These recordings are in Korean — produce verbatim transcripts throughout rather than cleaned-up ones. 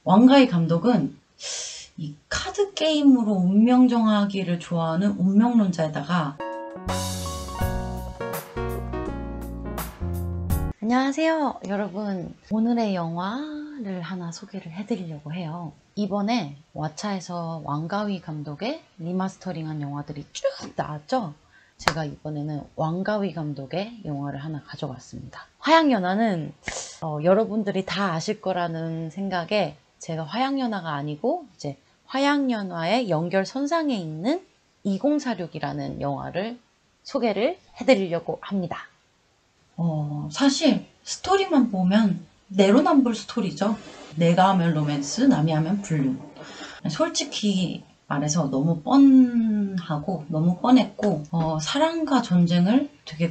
왕가희 감독은 이 카드 게임으로 운명 정하기를 좋아하는 운명론자에다가 안녕하세요 여러분, 오늘의 영화를 하나 소개를 해드리려고 해요. 이번에 왓챠에서 왕가희 감독의 리마스터링한 영화들이 쭉 나왔죠. 제가 이번에는 왕가희 감독의 영화를 하나 가져왔습니다. 화양연화는 어, 여러분들이 다 아실 거라는 생각에 제가 화양연화가 아니고 이제 화양연화의 연결선상에 있는 이공사육이라는 영화를 소개를 해드리려고 합니다. 어, 사실 스토리만 보면 내로남불 스토리죠. 내가 하면 로맨스, 남이 하면 불륜. 솔직히 말해서 너무 뻔하고 너무 뻔했고 어, 사랑과 전쟁을 되게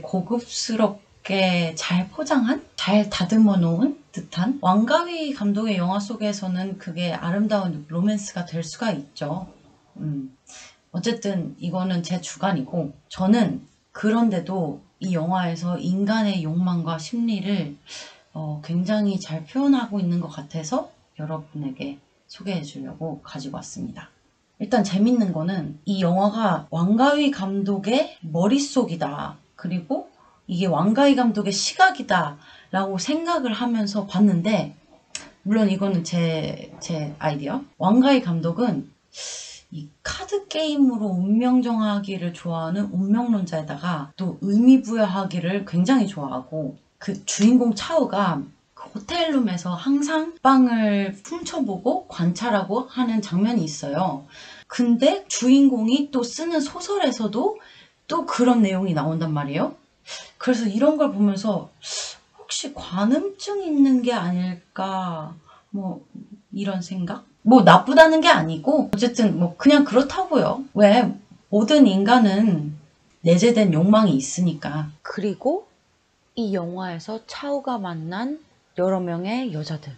고급스럽게 잘 포장한, 잘 다듬어 놓은 듯한 왕가희 감독의 영화 속에서는 그게 아름다운 로맨스가 될 수가 있죠. 음. 어쨌든 이거는 제 주관이고, 저는 그런데도 이 영화에서 인간의 욕망과 심리를 어, 굉장히 잘 표현하고 있는 것 같아서 여러분에게 소개해 주려고 가지고 왔습니다. 일단 재밌는 거는 이 영화가 왕가희 감독의 머릿속이다, 그리고 이게 왕가희 감독의 시각이다 라고 생각을 하면서 봤는데, 물론 이거는 제, 제 아이디어. 왕가희 감독은 이 카드 게임으로 운명 정하기를 좋아하는 운명론자에다가 또 의미 부여하기를 굉장히 좋아하고, 그 주인공 차우가 그 호텔룸에서 항상 빵을 훔쳐보고 관찰하고 하는 장면이 있어요. 근데 주인공이 또 쓰는 소설에서도 또 그런 내용이 나온단 말이에요. 그래서 이런 걸 보면서 혹시 관음증 있는 게 아닐까, 뭐 이런 생각? 뭐 나쁘다는 게 아니고 어쨌든 뭐 그냥 그렇다고요. 왜, 모든 인간은 내재된 욕망이 있으니까. 그리고 이 영화에서 차우가 만난 여러 명의 여자들,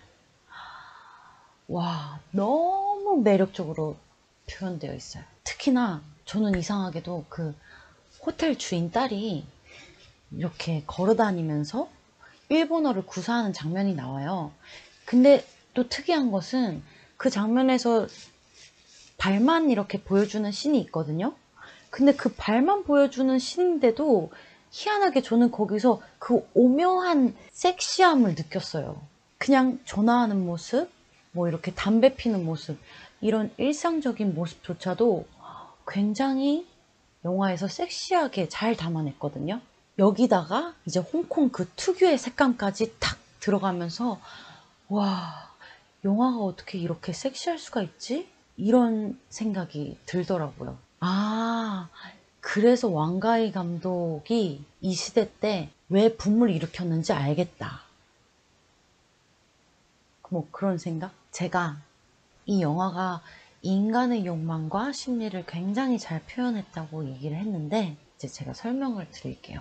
와, 너무 매력적으로 표현되어 있어요. 특히나 저는 이상하게도 그 호텔 주인 딸이 이렇게 걸어다니면서 일본어를 구사하는 장면이 나와요. 근데 또 특이한 것은 그 장면에서 발만 이렇게 보여주는 씬이 있거든요. 근데 그 발만 보여주는 씬인데도 희한하게 저는 거기서 그 오묘한 섹시함을 느꼈어요. 그냥 전화하는 모습, 뭐 이렇게 담배 피는 모습, 이런 일상적인 모습조차도 굉장히 영화에서 섹시하게 잘 담아냈거든요. 여기다가 이제 홍콩 그 특유의 색감까지 탁 들어가면서, 와, 영화가 어떻게 이렇게 섹시할 수가 있지? 이런 생각이 들더라고요. 아, 그래서 왕가희 감독이 이 시대 때 왜 붐을 일으켰는지 알겠다. 뭐 그런 생각? 제가 이 영화가 인간의 욕망과 심리를 굉장히 잘 표현했다고 얘기를 했는데, 이제 제가 설명을 드릴게요.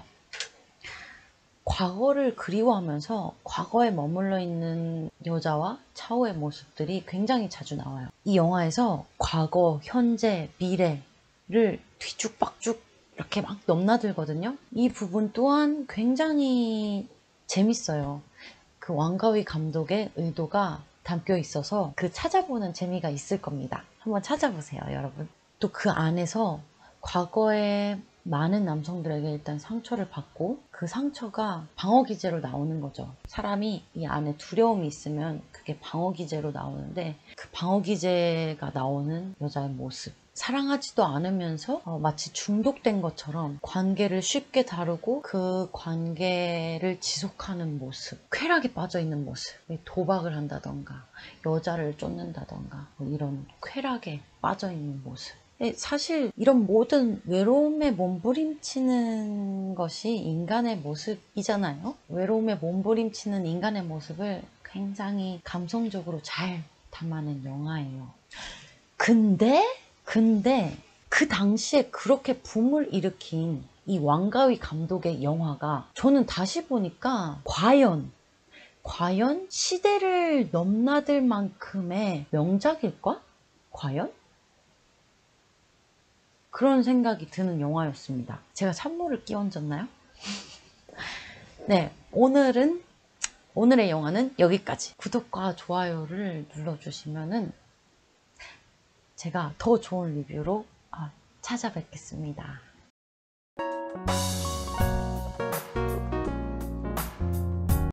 과거를 그리워하면서 과거에 머물러 있는 여자와 차오의 모습들이 굉장히 자주 나와요. 이 영화에서 과거, 현재, 미래를 뒤죽박죽 이렇게 막 넘나들거든요. 이 부분 또한 굉장히 재밌어요. 그 왕가희 감독의 의도가 담겨 있어서 그 찾아보는 재미가 있을 겁니다. 한번 찾아보세요, 여러분. 또 그 안에서 과거에 많은 남성들에게 일단 상처를 받고, 그 상처가 방어기제로 나오는 거죠. 사람이 이 안에 두려움이 있으면 그게 방어기제로 나오는데, 그 방어기제가 나오는 여자의 모습. 사랑하지도 않으면서 어, 마치 중독된 것처럼 관계를 쉽게 다루고 그 관계를 지속하는 모습, 쾌락에 빠져있는 모습, 도박을 한다던가 여자를 쫓는다던가 뭐 이런 쾌락에 빠져있는 모습. 사실 이런 모든 외로움에 몸부림치는 것이 인간의 모습이잖아요. 외로움에 몸부림치는 인간의 모습을 굉장히 감성적으로 잘 담아낸 영화예요. 근데 근데 그 당시에 그렇게 붐을 일으킨 이 왕가희 감독의 영화가, 저는 다시 보니까 과연 과연 시대를 넘나들 만큼의 명작일까? 과연? 그런 생각이 드는 영화였습니다. 제가 찬물을 끼얹었나요? 네, 오늘은 오늘의 영화는 여기까지. 구독과 좋아요를 눌러주시면은 제가 더 좋은 리뷰로 찾아뵙겠습니다.